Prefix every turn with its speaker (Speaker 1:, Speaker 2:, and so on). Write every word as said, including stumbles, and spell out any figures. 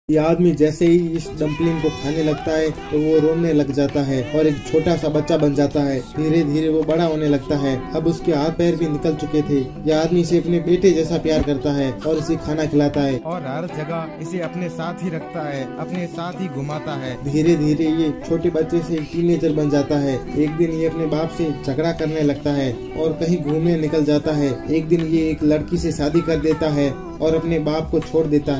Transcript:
Speaker 1: ये आदमी जैसे ही इस डम्पलिंग को खाने लगता है तो वो रोने लग जाता है और एक छोटा सा बच्चा बन जाता है। धीरे धीरे वो बड़ा होने लगता है। अब उसके हाथ पैर भी निकल चुके थे। यह आदमी इसे अपने बेटे जैसा प्यार करता है और इसे खाना खिलाता है
Speaker 2: और हर जगह इसे अपने साथ ही रखता है, अपने साथ ही घुमाता है।
Speaker 1: धीरे धीरे ये छोटे बच्चे से एक टीनेजर बन जाता है। एक दिन ये अपने बाप से झगड़ा करने लगता है और कहीं घूमने निकल जाता है। एक दिन ये एक लड़की से शादी कर देता है और अपने बाप को छोड़ देता है।